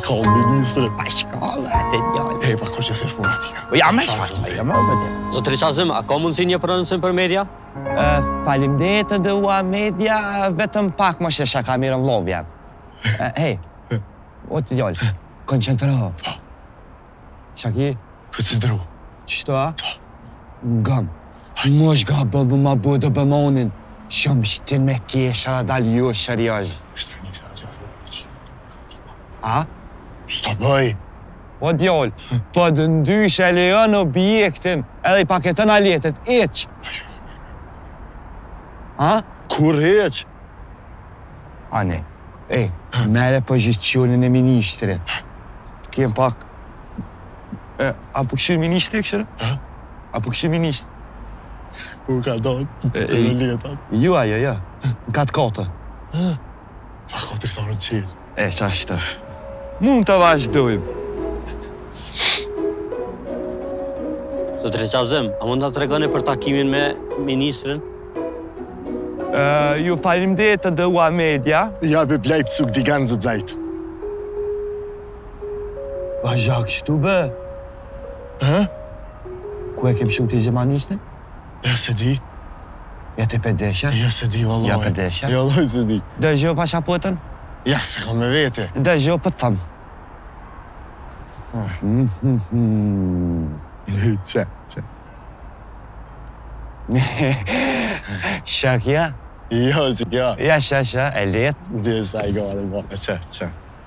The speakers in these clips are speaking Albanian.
ka ministrë. Pa shkallë, atë djallë. Hej, pa ko që se funa tina. Po jam me shfaqë, jam me vëdje. Zotri Qazim, a ka mundësi një prononcim për media? Faleminderit të dëua media, vetëm pak më shesha ka mirë vlovja. Hej, o të djallë, koncentroho. Shaki? Koncentroho. Qështu, a? Gam. Mosh ga bëbë ma bëdë bëmonin. Shumë shtin me kesha dal ju shërjaj. A? Sta bëj. O djoll, po dëndysh e lejon objektin edhe I paketën aletet, eq. A? Kur eq? Ane, mere pozicione e ministrit. Kem pak... A po këshirë ministri këshirë? A po këshirë ministri? Po ka donë, të letat. Jo, ajo. Në katë kote. Pa kotritarën qelë. Qashtë. Mund të vazhdojmë. Zotri Qazim, a mund të tregoni për takimin me ministrin? Ju faleminderit të dëua media. Ja be blejp cuk di ganë zë dzajt. Vazhak shtu bë. Ku e kem shumë t'i zemanistin? Ja se di. Ja të pedesha? Ja se di, vallaj. Ja pedesha? Ja, vallaj se di. Dëgjo pasapotën? Ja, se ka me vete. Dëgjo për të thëmë. Që. Shakja? Jo, që kja. Ja, shasha, e letë. Dhe sa I gare, bërë, që.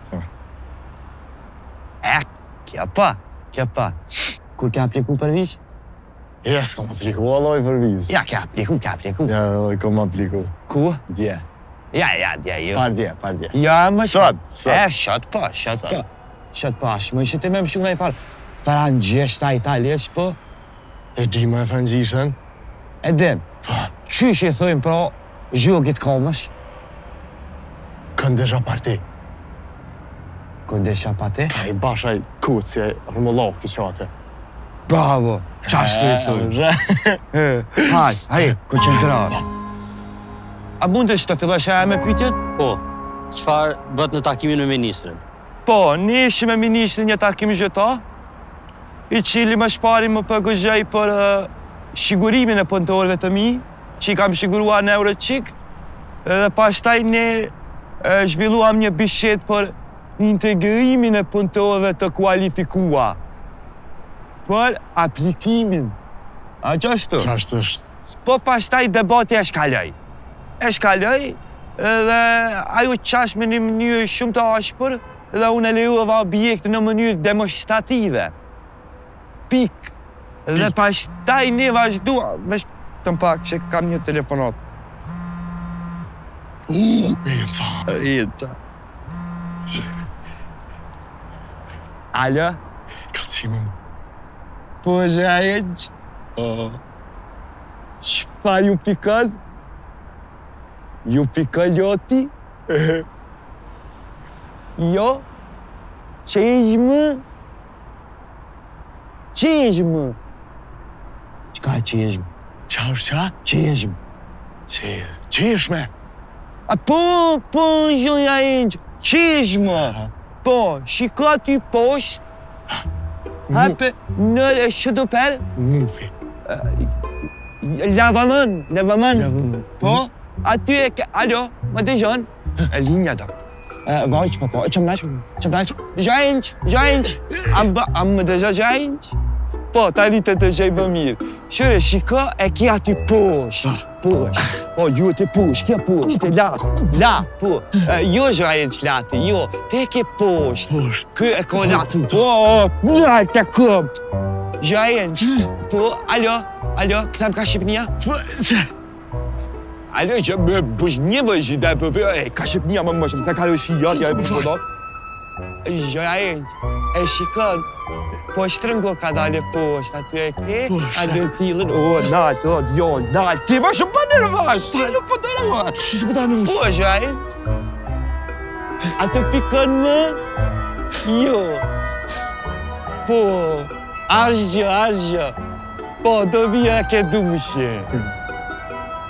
Kja pa. Kur ka apliku për vishë? Ja, s'kom apliku, alloj për vizë. Ja, ka apliku. Ja, kom apliku. Ku? Dje. Ja, dje, jo. Par dje. Ja, më Sot. Shot pa. Shmë ishte me më shumë e parë. Frangjesh ta italiesh, po? E di me frangjishën? E din. Qysh I thojmë, pra, zhjogit kamësh? Këndesha parti. Këndesha parti? Ka I bashaj kuci, rëmëllok I qate. Bravo! Qashtu I thojmë. Haj, koncentrar. A mundesh të fillosh e me pyetjen? Po, çfarë bët në takimin me ministrin? Po, ne ishim me ministrin një takim zhëta, I cili më shpari më përgëzhej për sigurimin e punëtorëve të mi, që I kam siguruar në Euroqik, dhe pastaj ne zhvilluam një bished për integrimin e punëtorëve të kualifikua, për aplikimin. A qashtu? Qashtu është. Po pastaj debati e shkalloj, dhe ajo qash me një mënyrë shumë të ashpër, dhe unë e lejuava objekte në mënyrë demonstrative. Pik. Dhe pastaj ne vazhduam. Vesh të më pak që kam një telefonat. Jenë Alo? Ka cime më. Po zhajënç? Shpa ju pikën? Ju pikën joti? Jo? Qeshmë? Qka qeshmë? Qa është qa? Qeshmë. Qeshme? A po, zhoja enç, qeshmë. Po, shika ty poshtë. Hape, në e shëdoper. Mufi. Lavamën. Po, aty e ke... Alo, më dëgjon? E linja do. Vajq, po, qëm naqë. Zhajnç. Am më dëgja zhajnç? Po, tani të dëgjej më mirë. Shure, shika e ki aty poshtë. Po, ju të poshtë, kja poshtë, la, po. Jo zhajnç lati, jo, te ke poshtë. Kë e ko lati. Po, te këm. Zhajnç, po, alo, këtham ka Shqipnia? Alo, që me bësh një vëzhi dhe përpër, ka Shqipnia më shumë, të kalo shijat, ja e përpërdok. Zhajnç, e shikën, po shtrëngo ka dale poshtë, aty e ke, a dhe t'ilën, nalë, djollë, nalë, ti më shumë për nërvash, ti nuk për nërvash. Që për nërvash? Po, Zhajnç, a të pikën më? Jo. Po, asgjë, po, do vija ke dushe.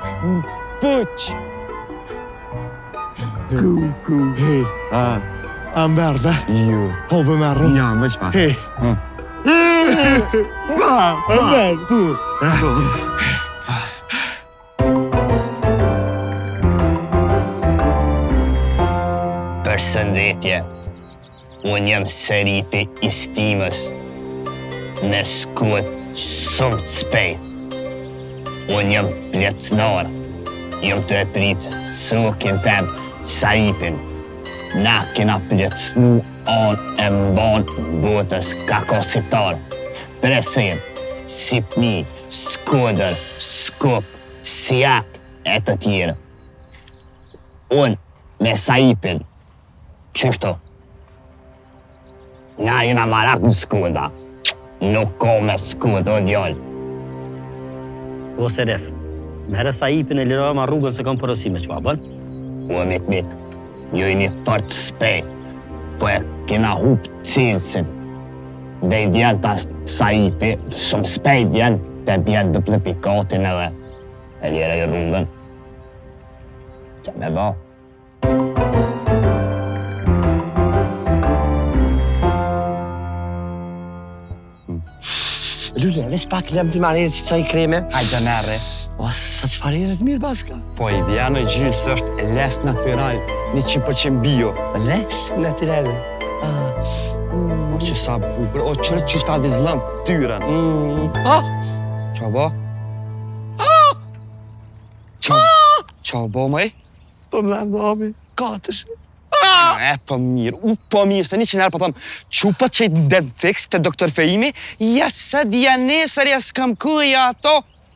Puq. Ku. A merda? Jo. Hove merda? Ja, veç fa. Hej. Va, pu. Përshëndetje, unë jam Serifi I Stimës, në shkuat shumë të shpejt. Unë jam plecnar, jam të e prit sukin tem Saipin. Na kena plecnu anë e mbanë botës kakosiptar. Presim, Sipni, Shkodër, Shkup, Sjak e të tjera. Unë me Saipin, qështu? Na jena marak në Shkoda. Nuk ko me Shkoda, o djallë. O Serif, me herë Saipin e lirojë ma rrugën se kam përësime që bën? O mik, jo I një fort spejt, po e kena hup cilësin. Dhe I djallë tas Saipi, shumë spejt janë, te bjenë duplipikatin edhe e lirë I rrugën. Që me ba? Lule, veç pak lem të marrë që ca I kreme. Hajde merre. O, sa që farire të mirë, baska? Po ideja në gjyllës është les natural, 100% bio. Les naturale. O që sa bukur, o qërë që shta vizlëm, tyren. Qa bo? Qa bo, mëj? Po më lëmë, abi. 4. Po mirë, se 100 herë po thëmë, qupët që I ndenë fix të doktor Fejimi, ja se dhja nesër ja s'kam këja ato.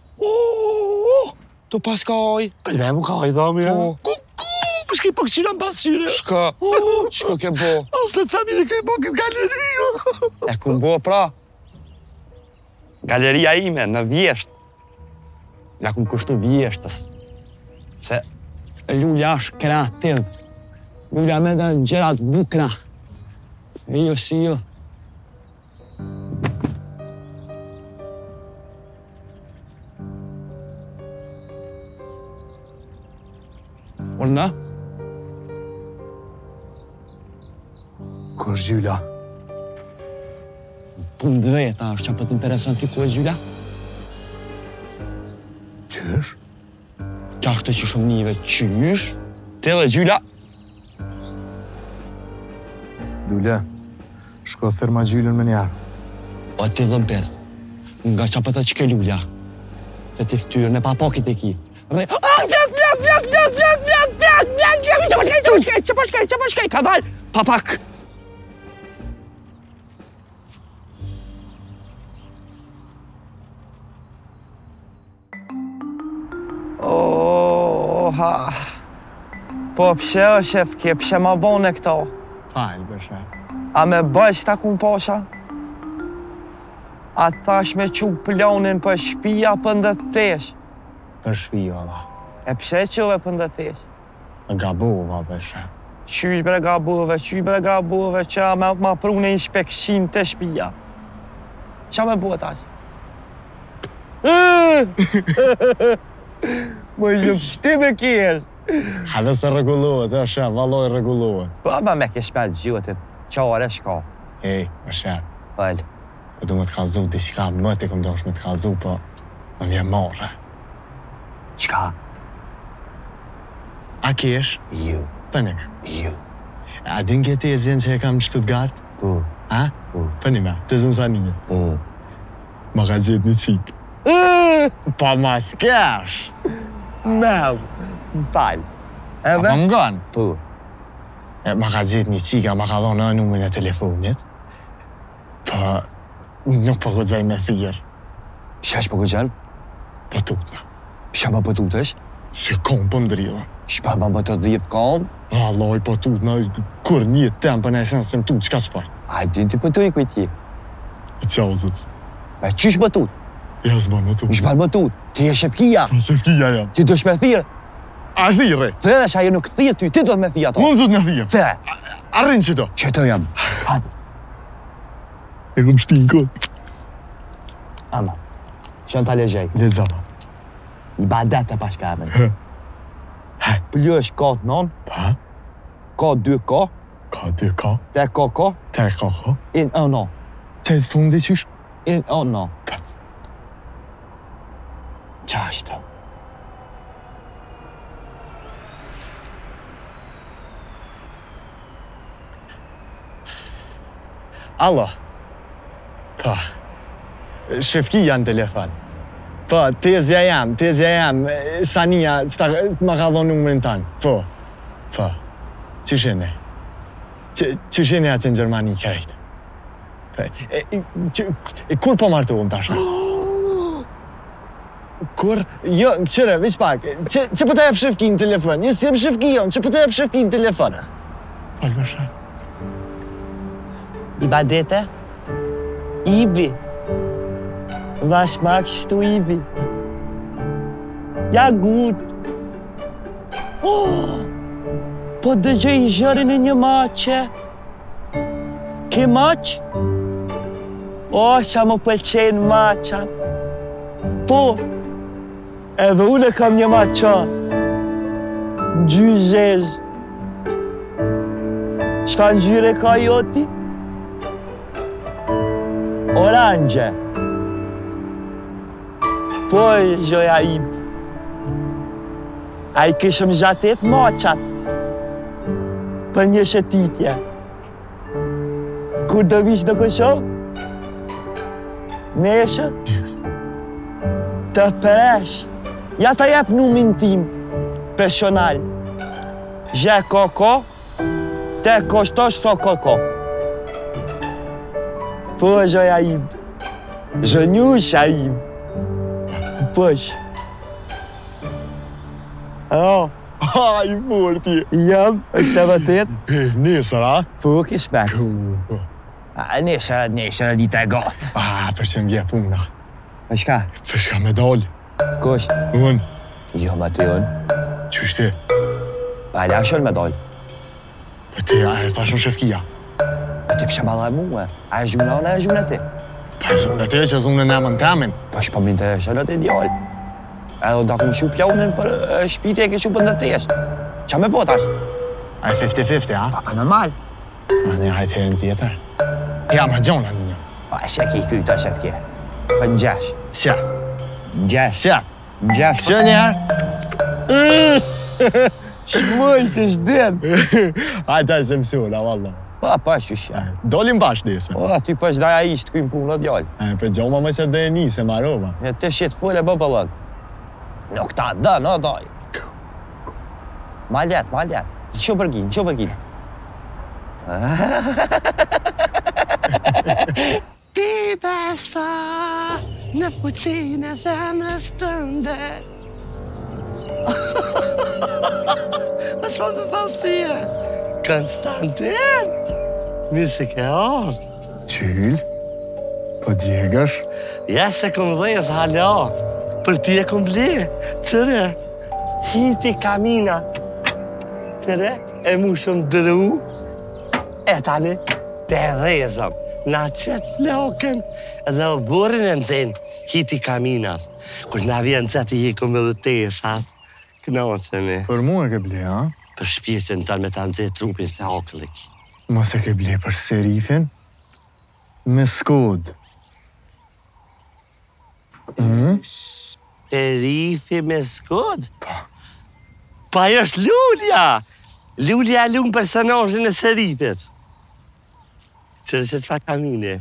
Tu pas ka oj. Këllë mu ka oj, dhami, ja. Po. Po shkej po këqyra në pasqyre. Shka ke bo? O, se të samire këj po këtë galeriju. E ku bo, pra? Galeria ime, në Vjesht. Ja ku kushtu Vjeshtës. Se Lulja është kreativ. Lulja me dhe gjerat bukna. Jo si jo. Orna? Ku është gjylla? Punë drejta është që për të interesant ty ku është gjylla? Qysh? Qashtë që shumë njëve qysh? Te dhe gjylla? Lule, shko thërma gjyllën me njarë. O ti dhëmpet, nga qa për të qke Lulja, se ti ftyrën e papakit e ki. Që po shkej, ka dal, papak. Oha, po pse o shef ke, pse ma bone këto? Falë, bëshe. A me bësh ta kun posha? A thash me qu plonin për shpia për ndëtesh? Për shpiju, Allah. E pse quve për ndëtesh? Gabuva, bëshe. Qysh bre gabuve, që ma prune inspekshin të shpia. Qa me bua tash? Më jëpshti me kjesh. Hadë se regulohet, është, valoj regulohet. Po, ma me ke shpet gjutit, qare shka. Ej, është, Fal. po du me të kalzu diçka më të këm dosh me të kalzu, po më mje marre. Qka? A kesh? Ju. Pënish. Ju. A din ke tezjen që e kam në Stuttgart? Po. A? Pënime, tezën sa një. Po. Ma ka gjetë një qik. Pa ma s'kesh. Mel. Fal. A pa më ganë? Po. Ma ka gjetë një qika, ma ka dhonë numrin e telefonit. Po, nuk po gëzaj me thirë. Pse është po gëgjel? Po tutna. Pse ma po tutesh? Se kom po më drillën. Shpa ma po të dhjith kam? Valoj, po tutna, kur një tempën e sen se më tut, qka s'fart? A ti ti po tuj kujt ki? I qauzës. Pa qysh më tut? Ja s'ba më tut. Shpa më tut? Ti e shefkia? Po shefkia jam. Ti dësh me thirë? A thire? Dhe dhe shaje nuk thirë ty, ti do me thirë ato. Unë du të në thirë. Dhe. Arrin që do. Që të jam. Hajde. E kom shtin kot. Ama. Shën të legjej. Dhe zama. I badet e pashkamen. Hë. Plësh ka 9, Pa? ka 2 ka, Ka 2K. T'es coco? T'es kaka. In un an. T'es fundi qysh? In un an. Qashtë. Allah. Pa. Shefkia në telefon. Po, tezja jam. Sania, ma ka dhonë numërin tanë. Po. Qëshene? Qëshene atë në Gjermani krejtë? Kur po martohëm tash? Kur? Jo, qëre, vish pak. Që po të jep Shefki në telefon? Jesë jem Shefki jonë, që po të jep Shefki në telefon? Falë më shumë. Ibadete? Ibi. Vashmak shtu Ibi. Ja gut. Po dëgjoj zhërin e një maqe. Ke maq? Qa më pëlqen maqa. Po, edhe unë kam një maqa. Gjyzhez. Çfarë ngjyre ka joti? Orange. Po, gjoja im. A I kishëm gjatet maqat. Për një shëtitje. Kur do vish në kësho? Neshe? Të përesh. Ja ta jep numin tim. Personal. Zhe koko. Te koshtosh so koko. Po, gjoja im. Zhënjusha im. Pësh. I forti. Jam, është e vërtet? Nesër, a? Po, kishmet. Nesër dita e gatë. Për që m'vje puna. Për shka? Për shka me dalë. Kush? Unë. Jo, ma të unë. Qysh ti? Pa le ashon me dalë. Për ti, a e thashon Shefkia? Pa ti pësha bala e muë. A e zhjuna unë, a e zhjuna ti. Pa e zhjuna ti që zhjuna në emën temin. Pa shpëmin të shëllët e djallë. Edhe da këmë shu pjaunën për shpiti e ke shu për ndërtesh. Qa me po tash? A e 50-50, a? Pa normal. A një hajtë herën tjetër. Ja, ma gjona një. Pa sheki kyta shefke. Për në gjesh. Shef. Gjesh. Shef. Gjesh. Që njerë? Shmoj që shdem. Hajtë e se mësula, valla. Pa shusha. Dolim bash nese. O, ty pësh daja ishtë kujmë punë, djallë. Për gjoma me se dhe e njëse, marova. Të shetë full e bëbëllët. Nuk ta dë, në doj. Maljet. Që përgjin. Ti besa në fuqinë e zemrës tënde. Mas më për pasie. Konstantin, mirë se ke ardhë. Qyll? Po djegësh? Ja se kom dhejës hala. Për ti e kom ble. Qëre? Hiti kamina. Qëre? E mu shumë dërru. E tani, te dhezëm. Na qëtë flokën edhe o burin e nëzën. Hiti kaminat. Kur na vjen qëtë i hikom edhe teshat. Knocemi. Për mu e ke ble, a? Për shpirtin tënë me të nëzë trupin se akëllik. Mos e ke ble për serifin? Me skod. Serifi me skod? Pa është Lulja! Lulja e lumë personazhin e Serifit. Qërë që të fa kamine.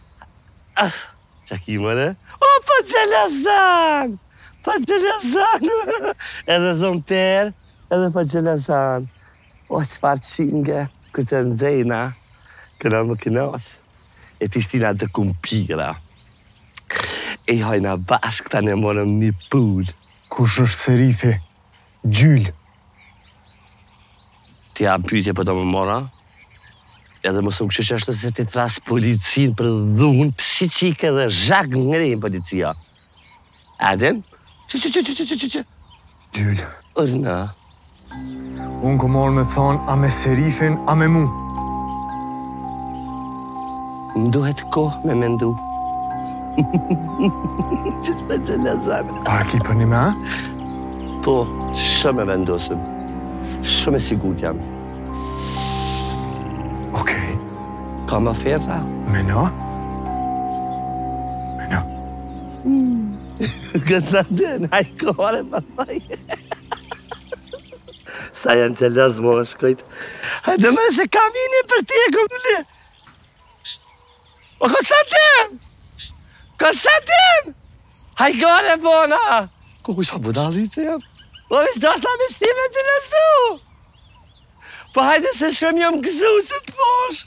Qa ki mëre? O, pa gjelazan! Pa gjelazan! Edhe zonë per, edhe pa gjelazan. O, qëfar qinge, këtë nëzejna, këna më kënas. E t'ishtina të kumpira. E hajna bashkë ta ne morëm një pull. Kush është Serifi? Gjyll. Ti jam pyetje për do më mora, edhe më shumë kështë është se ti tras policin për dhunë, pësi qike dhe zhak ngrejnë policia. Adem? Që? Gjyll. Urna. Unë ko morë me thonë a me Serifin, a me mu. Më duhet kohë me mendu. Që të me gjelazane. A ki për një me, a? Po, shumë e vendosëm. Shumë e sigur jam. Ka më feta? Me no? Me no? Gëtë den, hajkore, papaj. Sa janë gjelaz, mo, shkojt. Hajde me se kamini për ti e kom le. O, Konstantin! Konstantin! Hajkore, bona! Ku isha budallit se jam? O, ishtë doshta me stime të lësu! Po hajde se shumë jam gëzu se të posh.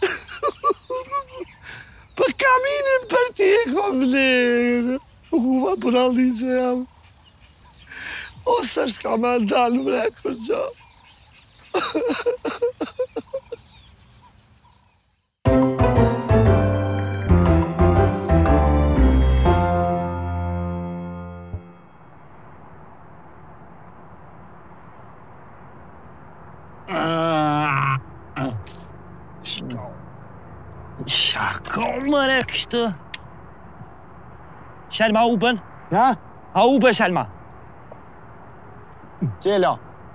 Po kaminin për ti e kom le. U, va budallit se jam. O, së është ka me dalë mre kur gjo. Shako, mëre, kështë. Shelma, ubën? Ha? A ubën, Shelma? Qela.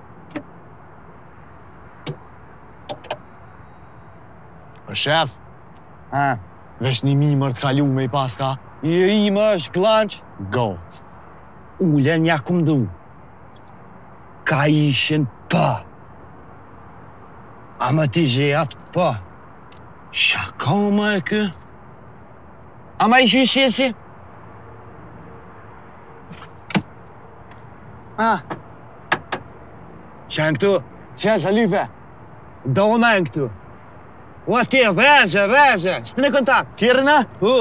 O shef, Ha? vesh një mimër të kalu me I paska. I më është glanç. Got. Ulen ja kum du. Ka ishin pa. A më t'i gjejat pa. Shako më e kë? A ma ishin shesi? Ah, Qenë këtu? qenë sa lype. Do në e në këtu. O ti, veje, së të në kontakt. Kirëna? Po.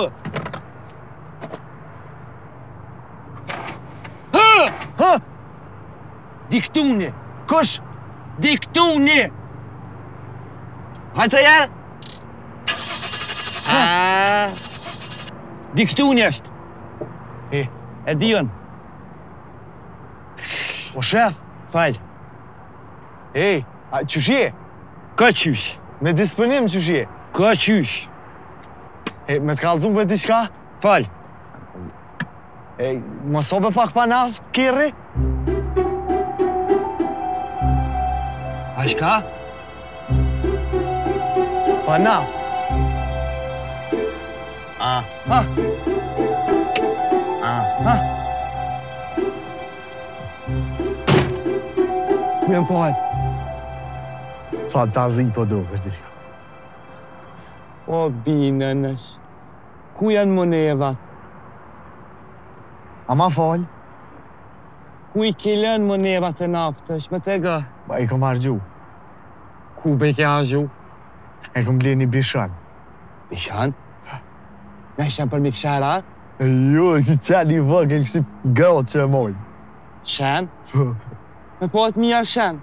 Ha! Ha! Diktuni. Kush? Diktuni. Hajtë të jarë? Diktuni është. E, E dion. o shef. Falë. Ej, a qëshje? Ka qysh. Me disponim qëshje? Ka qysh. E, me të kalëzu për t'i shka? Falë. E, më sobe pak pa naft, kiri? A shka? Pa naft. Ha? Ha? Ku jem pohet? Fantazi po do për t'i shka. O, bine nësh. Ku janë monevat? A ma falj? Ku I kilën monevat e naftësh? Me tega. Ba, I kom hargju. Ku be ke hargju? E kom ble një bishan. Bishan? Në shenë për mikshara? E jo, që qenë I vëgël kësi gratë që e mojnë. Shen? Me pohet mija shen.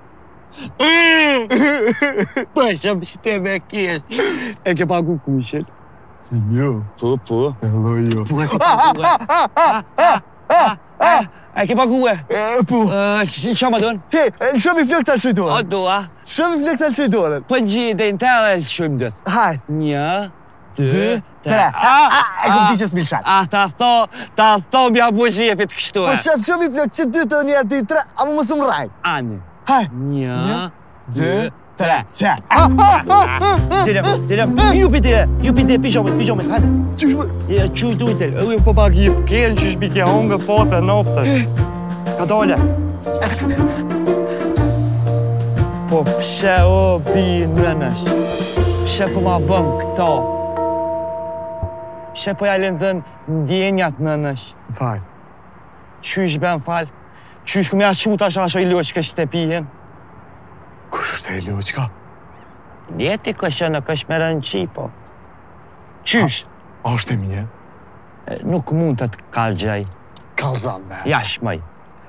Po shumë shte me kesh. E ke pagu kushin? Jo. Po. Hello, jo. Po e ke pagu e. E ke pagu e? Po. Qa ma donë? He, shumë I flëk të O shëjtore. doa. Shumë I flëk të shëjtore. Po gjide në të e shumë dët. Hajt. 1, 2, 3. 3. E kom ti që s'milshan. Ta tho mja bu gjefit kështu Po e. shef, shumë I flëk që 2 të 1, 2, 3, a më mësum raj. Ani. Hajt. 1, 2, 3. Qa? Dilem. Jupite, pijome, hajde. Qysh Quj dujtel, u po pak jif kërën që shbike hongë pote noftës. Ka dole. Po pse o bi nënësh? Pse po ma bëm këto? Pse po jalen dhe ndjenjat nënësh? Fal. Qysh ben fal? Qysh ku me ashu tash asho I loqë kështë të pijen? Kush është e loqka? Njeti kështë në kështë me rënqi, po. Qysh? A është e minje? Nuk mund të kalgjaj. Kalzan, be. Jash mëj.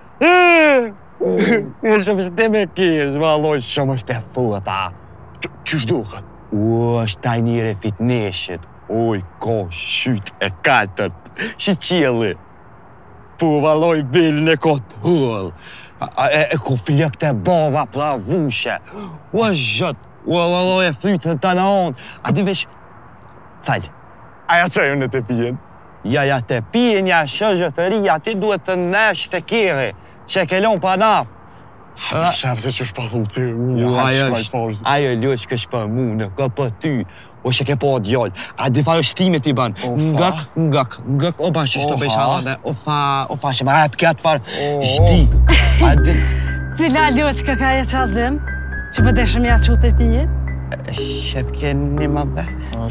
Shumë shte me kesh, valoj, shumë është e futa. Qysh duket? O, është taj njëre fitneshit. Oj, ko, shyt e katërt. Shi qjeli. Po, valoj, belin e kotë hull. E ku flëp të bova plavushe. O, zhët. O, valoj, e frytën të në onë. A di vesh... Falj. Aja që ju në të pijen? Ja të pijen, ja shëgjët të rija, ti duhet të nesh të kere, që e kelon pa naft. Shaf se që shpathu ty, Ajo ljosh kë shpa mu në ka për ty. O që ke po djallë. A di farë shtimet i ban. Ngak, o ba që shto beshalane. O fa që ma hep këtë farë shti. A di... Cila ljoqë ka e qazim, që përdeshëm ja qute pije? Shef ke një më be.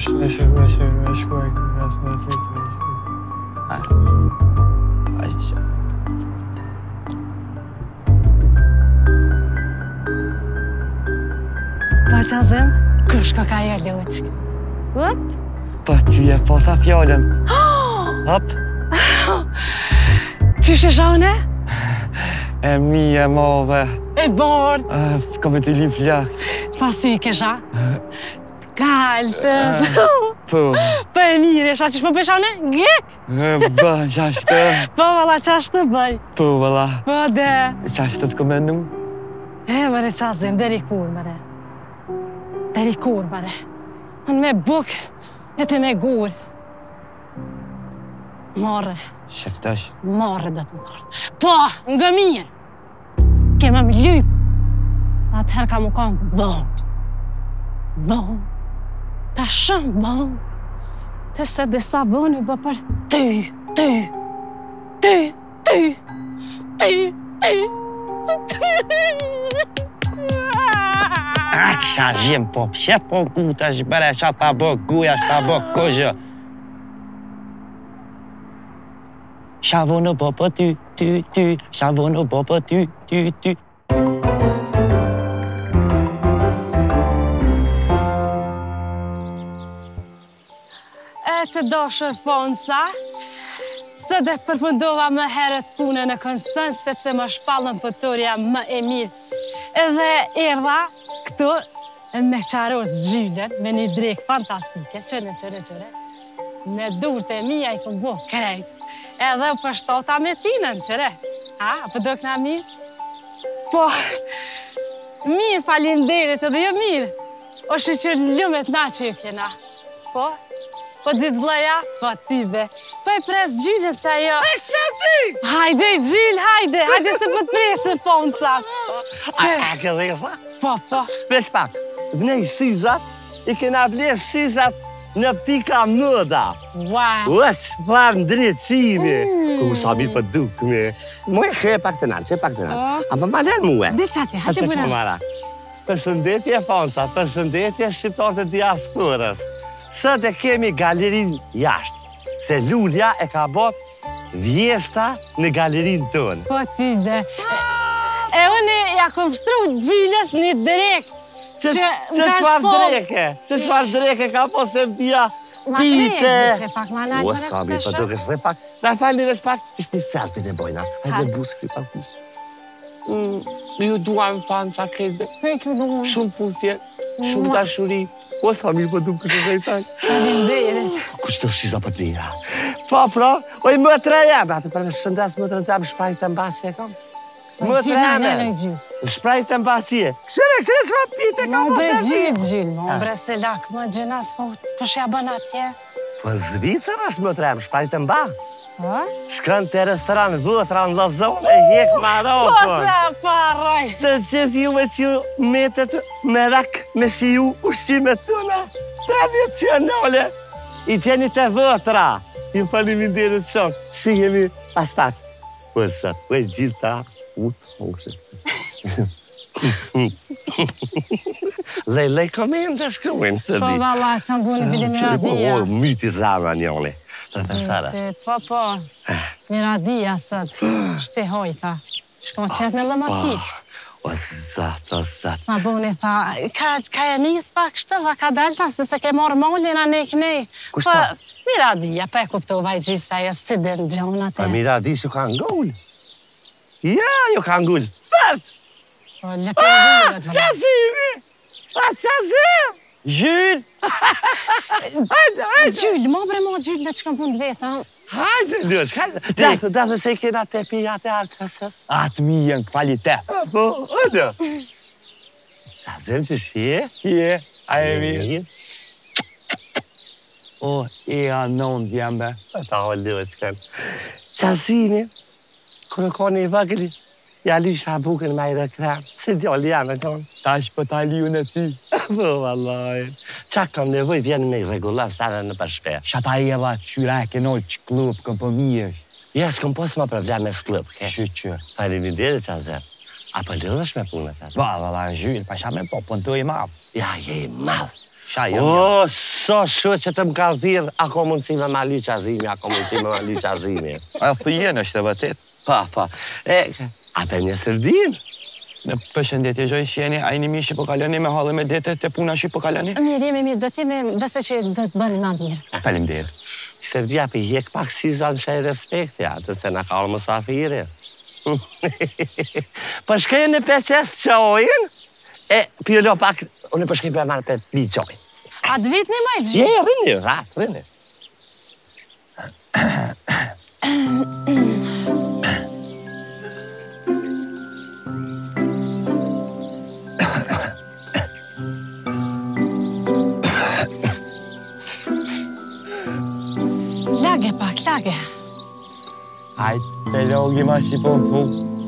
Pa qazim, kush ka e ljoqë? Hop? Pa ty e po ta fjallën. Hop. Qysh e shaune? E mi e madhe. E bardë. Ka me t'i li flakt. Qëfar sy i kesha? Kaltët. Po. Po e mire, sha qysh po beshaune? Gjek! Ba, qashtë. Po valla qash të bëj. Po, valla. Po de. Qashtë të komenu? Mëre qazim, deri kur, mëre. Deri kur, mëre. Unë me buk, e ti me gur. Marre. Sheftash. Marre do të marrë. Po, nga mirë. Kema më lyp. Atëherë ka mu kanë vënd. Vënd. Ta shumë vënd. Të se disa vënd u bë për ty. Qa zhjem po, pse po guta zhbere, qa ta bë guja, s'ta bë këzhë. Shavonë bë për ty, shavonë bë për ty. E të doshër ponsa, së dhe përfundova më herët punën në konsent, sepse më shpallën pëtoria më e mirë. Edhe erdha këtu me qaros gjylen, me një drejkë fantastike, qëre. Me durët e mija i këmë bo krejt. Edhe u përshtota me tinën, qëre. Për do këna mirë? Po, mirë falinderit edhe jo mirë. O shqyqër lumet na që ju kena. Po ditë zleja, po tybe. Po e pres gjyllën se ajo... E sa ti? Hajde, gjyll, hajde se po të presin foncat. A ke dhesa? Po. Vesh pak, vnej syzat, i kena ble syzat në ptika mëda. Wow. Uëq, farë ndryqimi. Ku sa mi për dukme. Muë që e pak të nalë, A për malen muë. Dhe qati, hajde bëna. Përshëndetje fonca, përshëndetje shqiptarët e diasporës. Sët e kemi galerin jashtë, se Lulja e ka bot vjeshta në galerin tonë. Po tybe. E unë ja kom shtru gjyllës një drek. Që çfarë dreke ka po se m'tia pite. O, Sami, për duke shre pak. Na falni vesh pak, ishtë një selfie të bojna. Hajde busë, shri pak busë. Ju duam fanë sa krejtë. Shumë pusje, shumë dashuri. O, Sami, për duke kështë dhejtaj. Falimderit. Kushtë të shiza për të mira. Po, oj, më të rejem. Atë për në shëndes më të rëndem, shprajt të mbasje kam. Më të rejem. Shprajt të mbasje. Këshire, shma pite ka më se Gjyll. Më bre se lak, më gjënas, kush ja bën atje? Po Zvicër është më të rejem, shprajt të mba. Shkën të restoran vëtra në Lozon e hek Marokon. Po se paraj. Të qëtë ju me që metet me rak me shiju ushqimet tëna tradicionale. I qeni të vëtra. Ju faleminderit shumë. Shihemi pas pak. Po sot, po e gjitha u të hoshë. Lej komende shkruin, së di. Po valla, që më bëni bile miradia. O, myti zara njone. Po, miradia sët, shte hojka. Shko qep me lëmatit. O zat. Ma bëni tha, ka e njësa kështë dhe ka delta, se se ke morë mollin a ne kënej. Kushta? Miradia, pa e kuptova i gjysa e si dhe në gjonat e. Pa Miradi që ka ngull. Ja, jo ka ngull. Fërt! Qazimi! Qazim! Gjyll! Gjyll, ma bre ma gjyll dhe që kam pun të vetëm. Hajde, Lëç, hajde. Dhe se i kena te pijat e arkësës. Atë mi jënë kvalitet. Po, hajde. Qazim që shje? Shje, a e mi. O, e anon t'jem be. Ta o Lëç, kanë. Qazimi, kërë ka një vagli, Ja lysa bukën me i reklam. Se djali jam e tonë. Tash për taliun e ty. Po, vallaj. Qa kam nevoj, vjen me i regullar sana në përshpe. Shata e dha qyra e kenoj që klub, këm për mirë. Ja, s'kom pos ma probleme s'klub, ke? Shqyqyr. Faleminderit, Qazem. Apo lëdhësh me punë, Qazem? Valla, zhyrë, pa shame po, pëntoj i madh. Ja, je i madh. Sha, jo. O, so shu që të më ka dhirë, ako mundësi me ma ly Qazimi, ako mundësi me ma ly Qazimi. A thujën është e vëtet. Pa. Ape një sërdin? Në përshëndetje, Gjoj Shjeni, a i një mishë po kaloni me halë me dete të puna shi po kaloni? Mirë, do t'jemi, besë që do të bëni ma mirë. Faleminderit. Sërdia për jek pak si zanë shaj respektja, të se në ka orë mësafiri. Për shkej në peqes që ojën, pjullo pak, unë për shkej për marë për mi qojnë. A të vit një majgjë? Rini, rini. Lage pak, lage. Hajt, me logi ma shi po më fu.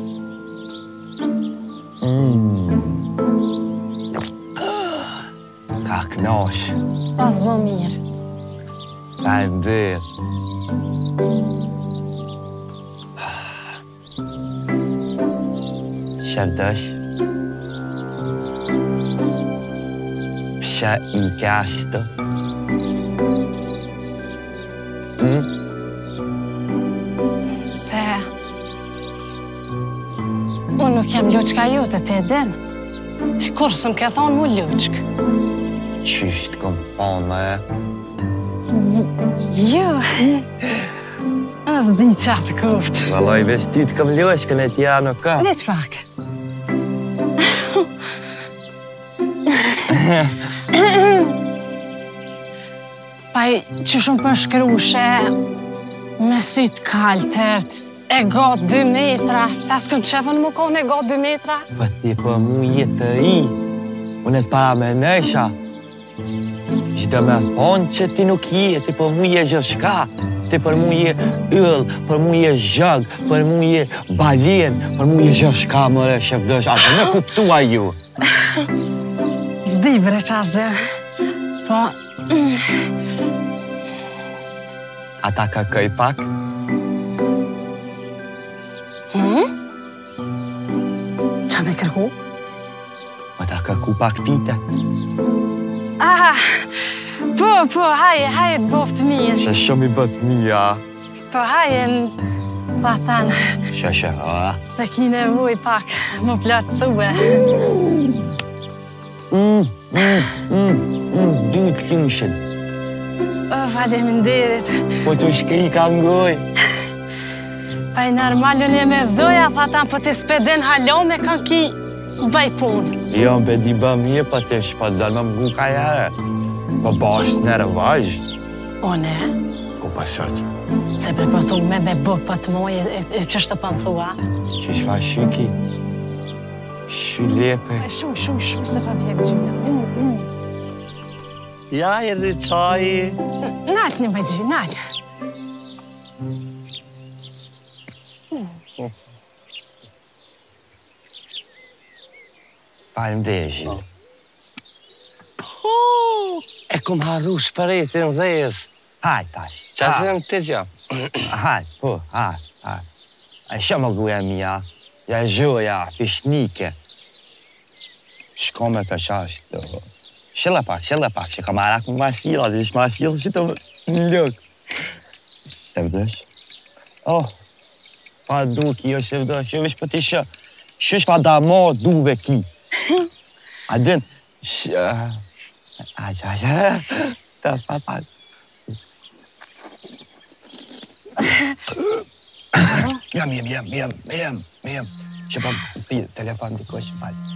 Ka knosh. Pas më mirë. Faleminderit. Shërdesh. Pësha i kashtë. Se... Unë nuk jam luqka jote, te edhen. Te kur së më ke thonë mu luqk. Qysht këm panë me e? Jo. As di qatë kuft. Valoj, veç ty të këm luqkën e tja në ka. Veç pak. Paj, që shumë për shkrushe, me sytë kaltërt, e gotë 2 metra, pse s'këm qefën më kohën e gotë 2 metra? Për ti për mu jetë të i, unë e të para me nesha. Gjdo me thonë që ti nuk je, ti për mu je gjithshka. Ti për mu je yll, për mu je zhëg, për mu je balen, për mu je gjithshka, mëre, shëfdësh, atë me kuptua ju. Zdi bre Qazem, po... Ata ka këj pak? Qa me kërku? Ata kërku pak pite. Aha, po, haje të boftë mirë. Që shumë i bëtë mija. Po, haje në batan. Shë, Se ki nevoj pak, më plotësue. Du të lushen. Faleminderit. Po të shkej ka ngoj. Pa i normalun e me zoja, tha ta po të speden halon me kanë ki bëj punë. Jo, be di bë mje, pa të shpadon më mgu ka jare. Po bashkë në rëvaj. One, Ku pasat? se bre po thu me buk po të moj, që shtë po në thua? Që shfa shyki? Shy lepe. Shumë, se pa vjek gjyna. Ja, edhe qaji. Nalë një bëjgjy, nalë. Faleminderit, Gjil. E kom harru shpëretin dhejës. Hajt, tash. Qazem të gjë. Hajt, po, hajt. A shumë guja mija. Ja zhoja, fishnike. Shko me të qashtë. Shëllë pak, që ka marak më mashkila, dhe ish mashkila që të më lëk. Shëvdësh. Oh, pa du ki, jo shëvdësh, jo vish për ti shë. Shësh pa da mo duve ki. A dën, ta pa. Jam. Që pa pi telefon diko që falë.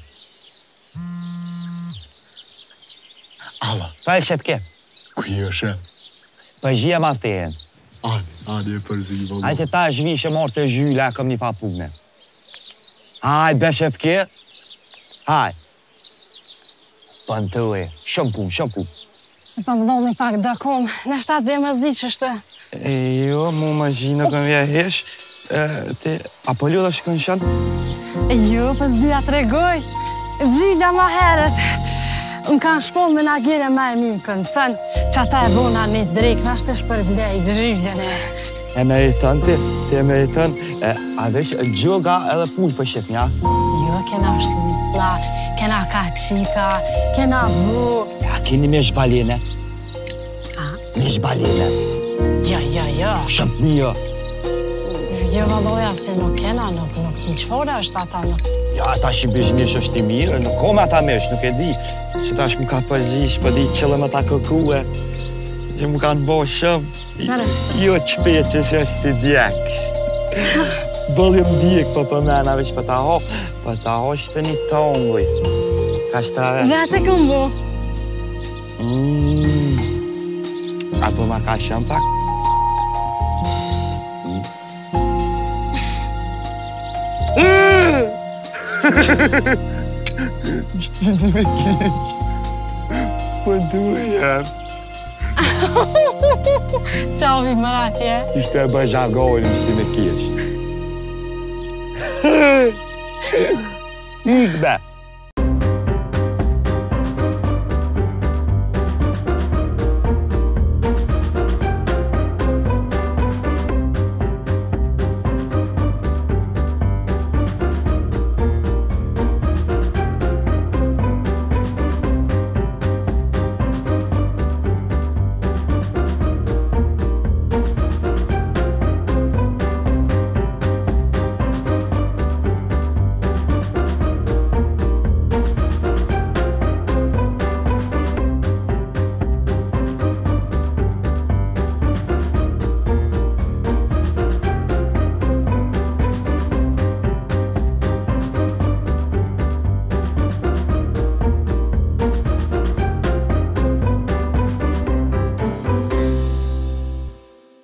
Alla, Falë shepke, kuj është? për gjia ma të jenë. Ani e përzi, vëllu. Hajte ta zhvishë morë të zhyla, këm një fa pune. Hajt, be shepke. Hajt. Pëntëve, shumë punë. Se pa më do me pak dëkom, në shta zemë zi që shtë. Jo, mu më zhinë këm vje hesh, Ti apo lodha shkon shan? Jo, pas dhja të regoj. Gjilja ma herët. Unë kanë shpoll me na gjere ma e mikën, sën që ata e bona një drejk, në ashtë të shpërblej, gjiljen e. E meriton ti e meriton. A vesh gjoga edhe pull për shqip, nja? Jo, kena shtutla, kena kachika, kena bu. Ja, keni me shbalene. A? Me shbalene. Jo. Shëmpni jo. Jo, valloja, se nuk kena, nuk ti qëfore është ata nuk. Ja, ata shi biznis është i mirë, nuk kom ata mesh, nuk e di. Që tash më ka përgjish, për di qëllë me ta kërkue. Që më kanë bo shumë. Jo qpet që është i djekës. Bëllim djek për mena, veç për ta ho. Për ta ho shtë një tonguj. Ka shtrave. Vete këmbo. Apo ma ka shumë pak? Shtini me keq. Po duhem. Qau vi më atje. Ishte e bëj zhargojnë, ishte me keq. Ikbe.